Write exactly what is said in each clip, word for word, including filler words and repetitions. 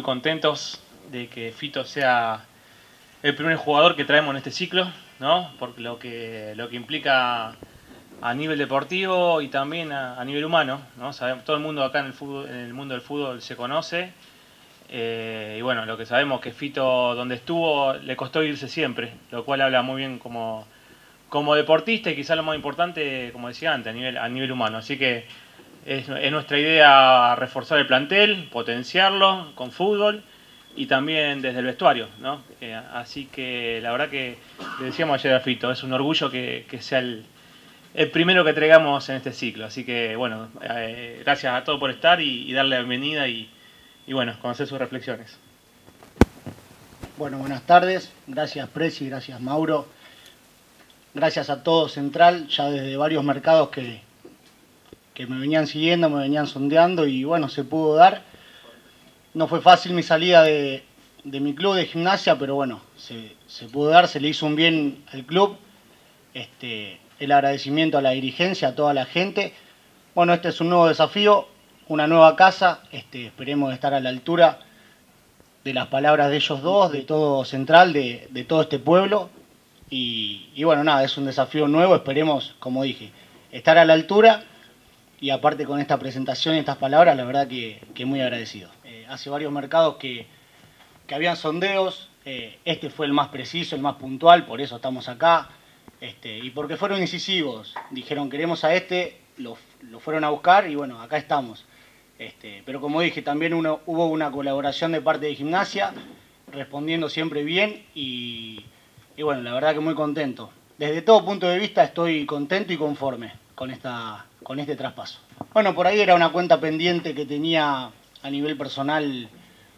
contentos de que Fito sea el primer jugador que traemos en este ciclo, ¿no? Porque lo que, lo que implica a nivel deportivo y también a, a nivel humano, ¿no? Sabemos, todo el mundo acá en el, fútbol, en el mundo del fútbol se conoce. Eh, y bueno, lo que sabemos que Fito, donde estuvo, le costó irse siempre, lo cual habla muy bien como, como deportista y quizás lo más importante, como decía antes, a nivel, a nivel humano. Así que es, es nuestra idea reforzar el plantel, potenciarlo con fútbol y también desde el vestuario, ¿no? Eh, así que la verdad que le decíamos ayer a Fito, es un orgullo que, que sea el, el primero que traigamos en este ciclo. Así que bueno, eh, gracias a todos por estar y, y darle la bienvenida y, y bueno, conocer sus reflexiones. Bueno, buenas tardes, gracias Presi, gracias Mauro, gracias a todo Central, ya desde varios mercados que, que me venían siguiendo, me venían sondeando y bueno, se pudo dar. No fue fácil mi salida de, de mi club de Gimnasia, pero bueno, se, se pudo dar, se le hizo un bien al club. Este, el agradecimiento a la dirigencia, a toda la gente. Bueno, este es un nuevo desafío, una nueva casa, este, esperemos estar a la altura de las palabras de ellos dos, de todo Central, de, de todo este pueblo. Y, y bueno, nada, es un desafío nuevo, esperemos, como dije, estar a la altura. Y aparte con esta presentación y estas palabras, la verdad que, que muy agradecido. Eh, hace varios mercados que, que habían sondeos, eh, este fue el más preciso, el más puntual, por eso estamos acá. Este, y porque fueron incisivos, dijeron queremos a este, lo, lo fueron a buscar y bueno, acá estamos. Este, pero como dije, también uno, hubo una colaboración de parte de Gimnasia, respondiendo siempre bien y, y bueno, la verdad que muy contento. Desde todo punto de vista estoy contento y conforme con, esta, con este traspaso. Bueno, por ahí era una cuenta pendiente que tenía a nivel personal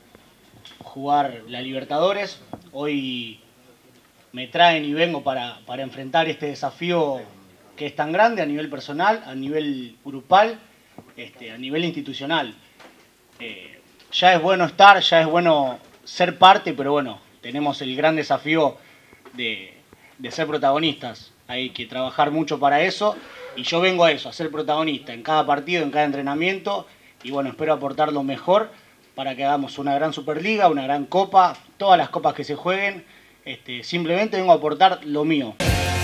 jugar la Libertadores. Hoy me traen y vengo para, para enfrentar este desafío que es tan grande a nivel personal, a nivel grupal, este, a nivel institucional. Eh, ya es bueno estar, ya es bueno ser parte, pero bueno, tenemos el gran desafío de, de ser protagonistas. Hay que trabajar mucho para eso y yo vengo a eso, a ser protagonista en cada partido, en cada entrenamiento y bueno, espero aportar lo mejor para que hagamos una gran Superliga, una gran Copa, todas las copas que se jueguen. Este, simplemente vengo a aportar lo mío.